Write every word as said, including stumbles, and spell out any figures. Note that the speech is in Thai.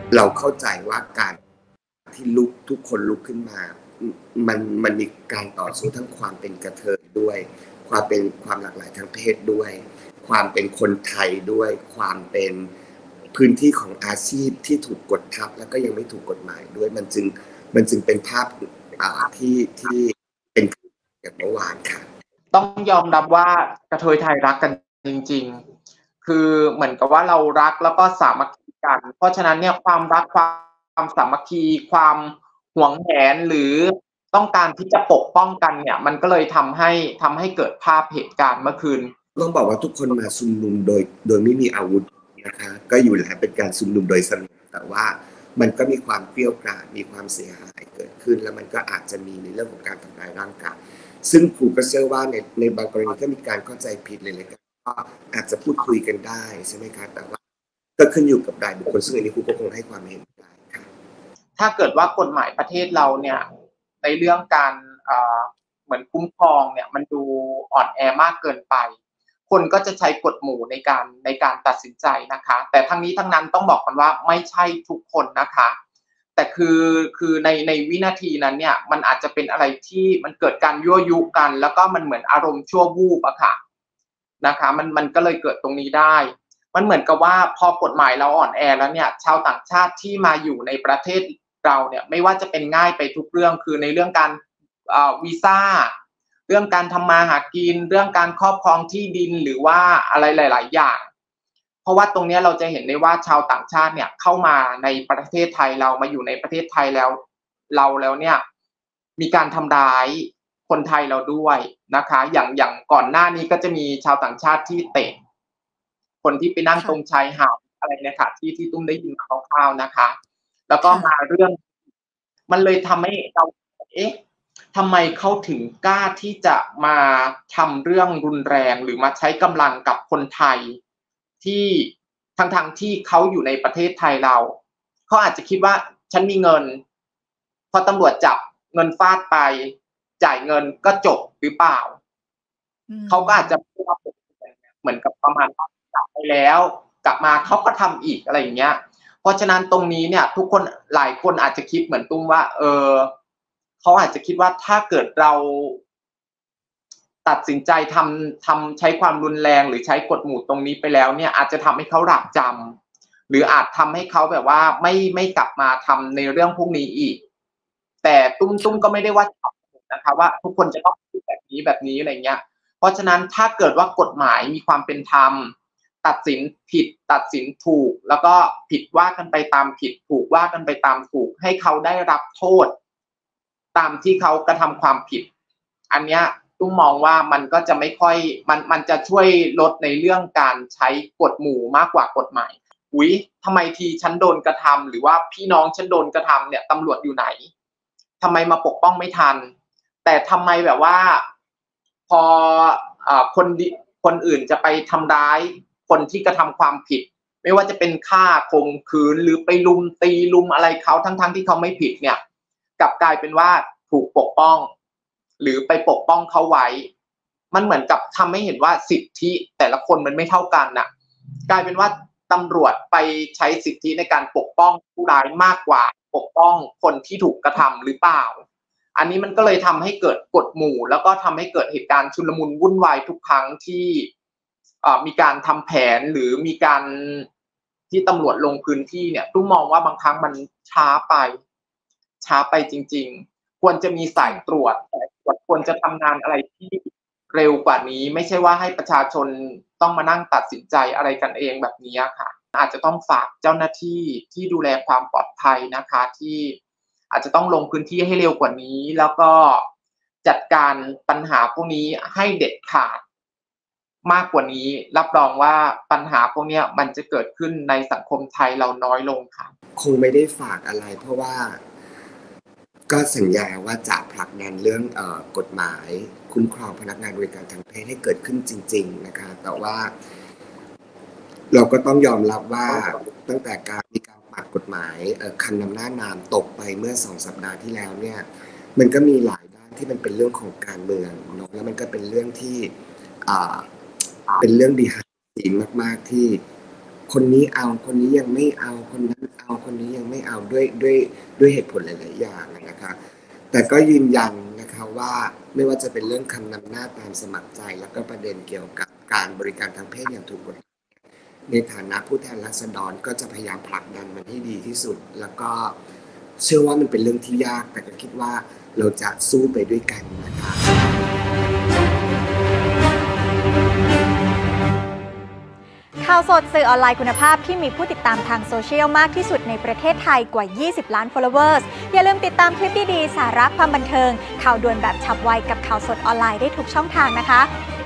เราเข้าใจว่าการที่ลุกทุกคนลุกขึ้นมามันมันมีการต่อสู้ทั้งความเป็นกระเทยด้วยความเป็นความหลากหลายทางเพศด้วยความเป็นคนไทยด้วยความเป็นพื้นที่ของอาชีพที่ถูกกดทับแล้วก็ยังไม่ถูกกฎหมายด้วยมันจึงมันจึงเป็นภาพที่ที่เป็นอย่างเมื่อวานค่ะต้องยอมรับว่ากระเทยไทยรักกันจริงๆคือเหมือนกับว่าเรารักแล้วก็สามัคคีกันเพราะฉะนั้นเนี่ยความรักความสามัคคีความหวงแหนหรือต้องการที่จะปกป้องกันเนี่ยมันก็เลยทำให้ทำให้เกิดภาพเหตุการณ์เมื่อคืนต้องบอกว่าทุกคนมาชุมนุมโดยโดยไม่มีอาวุธนะคะก็อยู่แล้วเป็นการชุมนุมโดยสงบแต่ว่ามันก็มีความเกรี้ยวกราดมีความเสียหายเกิดขึ้นแล้วมันก็อาจจะมีในเรื่องของการทำลายร่างกายซึ่งครูก็เชื่อว่าในในบางกรณีก็มีการเข้าใจผิดเลยเลยก็อาจจะพูดคุยกันได้ใช่ไหมคะแต่ว่าก็ขึ้นอยู่กับรายบุคคลซึ่งอันนี้ครูก็คงให้ความเห็นได้ค่ะถ้าเกิดว่ากฎหมายประเทศเราเนี่ยในเรื่องการเหมือนคุ้มครองเนี่ยมันดูอ่อนแอมากเกินไปคนก็จะใช้กฎหมู่ในการในการตัดสินใจนะคะแต่ทั้งนี้ทั้งนั้นต้องบอกกันว่าไม่ใช่ทุกคนนะคะแต่คือคือในในวินาทีนั้นเนี่ยมันอาจจะเป็นอะไรที่มันเกิดการยั่วยุกันแล้วก็มันเหมือนอารมณ์ชั่ววูบอะค่ะนะคะมันมันก็เลยเกิดตรงนี้ได้มันเหมือนกับว่าพอกฎหมายเราอ่อนแอแล้วเนี่ยชาวต่างชาติที่มาอยู่ในประเทศเราเนี่ยไม่ว่าจะเป็นง่ายไปทุกเรื่องคือในเรื่องการวีซ่าเรื่องการทำมาหากินเรื่องการครอบครองที่ดินหรือว่าอะไรหลายๆอย่างเพราะว่าตรงนี้เราจะเห็นได้ว่าชาวต่างชาติเนี่ยเข้ามาในประเทศไทยเรามาอยู่ในประเทศไทยแล้วเราแล้วเนี่ยมีการทำร้ายคนไทยเราด้วยนะคะอย่างอย่างก่อนหน้านี้ก็จะมีชาวต่างชาติที่เตะคนที่ไปนั่งตรงชายหาดอะไรเนี่ยค่ะที่ที่ตุ้มได้ยินคร่าวๆนะคะแล้วก็มาเรื่องมันเลยทำให้เราเอ๊ะทำไมเขาถึงกล้าที่จะมาทำเรื่องรุนแรงหรือมาใช้กำลังกับคนไทยที่ทั้งทั้งที่เขาอยู่ในประเทศไทยเราเขาอาจจะคิดว่าฉันมีเงินพอตำรวจจับเงินฟาดไปจ่ายเงินก็จบหรือเปล่าเขาก็อาจจะเหมือนกับประมาณกลับไปแล้วกลับมาเขาก็ทำอีกอะไรอย่างเงี้ยเพราะฉะนั้นตรงนี้เนี่ยทุกคนหลายคนอาจจะคิดเหมือนตุ้มว่าเออเขาอาจจะคิดว่าถ้าเกิดเราตัดสินใจทำทำใช้ความรุนแรงหรือใช้กฎหมู่ตรงนี้ไปแล้วเนี่ยอาจจะทำให้เขาหลาบจำหรืออาจทำให้เขาแบบว่าไม่ไม่กลับมาทำในเรื่องพวกนี้อีกแต่ตุ้มตุ้มก็ไม่ได้ว่านะคะว่าทุกคนจะต้องคิดแบบนี้แบบนี้อะไรเงี้ยเพราะฉะนั้นถ้าเกิดว่ากฎหมายมีความเป็นธรรมตัดสินผิดตัดสินถูกแล้วก็ผิดว่ากันไปตามผิดถูกว่ากันไปตามถูกให้เขาได้รับโทษตามที่เขากระทำความผิดอันเนี้ยตุ้มมองว่ามันก็จะไม่ค่อยมันมันจะช่วยลดในเรื่องการใช้กฎหมู่มากกว่ากฎหมายอุ๊ยทำไมทีฉันโดนกระทำหรือว่าพี่น้องฉันโดนกระทำเนี่ยตำรวจอยู่ไหนทำไมมาปกป้องไม่ทันแต่ทำไมแบบว่าพออ่าคนคนอื่นจะไปทำร้ายคนที่กระทำความผิดไม่ว่าจะเป็นฆ่าข่มขืนหรือไปลุมตีลุมอะไรเขาทั้งๆที่เขาไม่ผิดเนี่ยกลับกลายเป็นว่าถูกปกป้องหรือไปปกป้องเขาไว้มันเหมือนกับทำให้เห็นว่าสิทธิแต่ละคนมันไม่เท่ากันน่ะกลายเป็นว่าตำรวจไปใช้สิทธิในการปกป้องผู้ร้ายมากกว่าปกป้องคนที่ถูกกระทำหรือเปล่าอันนี้มันก็เลยทำให้เกิดกฎหมู่แล้วก็ทำให้เกิดเหตุการณ์ชุลมุนวุ่นวายทุกครั้งที่มีการทำแผนหรือมีการที่ตำรวจลงพื้นที่เนี่ยตุ้มมองว่าบางครั้งมันช้าไปช้าไปจริงๆควรจะมีสายตรวจแต่ควรจะทำงานอะไรที่เร็วกว่านี้ไม่ใช่ว่าให้ประชาชนต้องมานั่งตัดสินใจอะไรกันเองแบบนี้ค่ะอาจจะต้องฝากเจ้าหน้าที่ที่ดูแลความปลอดภัยนะคะที่อาจจะต้องลงพื้นที่ให้เร็วกว่านี้แล้วก็จัดการปัญหาพวกนี้ให้เด็ดขาดมากกว่านี้รับรองว่าปัญหาพวกนี้มันจะเกิดขึ้นในสังคมไทยเราน้อยลงค่ะคงไม่ได้ฝากอะไรเพราะว่าก็สัญญาว่าจะผลักดันเรื่องเอ่อกฎหมายคุ้มครองพนักงานบริการทางเพศให้เกิดขึ้นจริงๆนะคะแต่ว่าเราก็ต้องยอมรับว่าตั้งแต่การมีการปักกฎหมายคันนำหน้านามตกไปเมื่อสองสัปดาห์ที่แล้วเนี่ยมันก็มีหลายด้านที่มันเป็นเรื่องของการเมืองเนาะแล้วมันก็เป็นเรื่องที่อ่าเป็นเรื่องดีฮาร์ดมากๆที่คนนี้เอาคนนี้ยังไม่เอาคนนั้นเอาคนนี้ยังไม่เอาด้วยด้วยด้วยเหตุผลหลายๆอย่างนะคะแต่ก็ยืนยันนะคะว่าไม่ว่าจะเป็นเรื่องคำนำหน้าตามสมัครใจแล้วก็ประเด็นเกี่ยวกับการบริการทางเพศอย่างถูกกฎหมายในฐานะผู้แทนราษฎรก็จะพยายามผลักดันมันให้ดีที่สุดแล้วก็เชื่อว่ามันเป็นเรื่องที่ยากแต่ก็คิดว่าเราจะสู้ไปด้วยกันนะคะข่าวสดสื่อออนไลน์คุณภาพที่มีผู้ติดตามทางโซเชียลมากที่สุดในประเทศไทยกว่ายี่สิบล้าน followers อย่าลืมติดตามคลิปดีๆสาระความบันเทิงข่าวด่วนแบบฉับไวกับข่าวสดออนไลน์ได้ทุกช่องทางนะคะ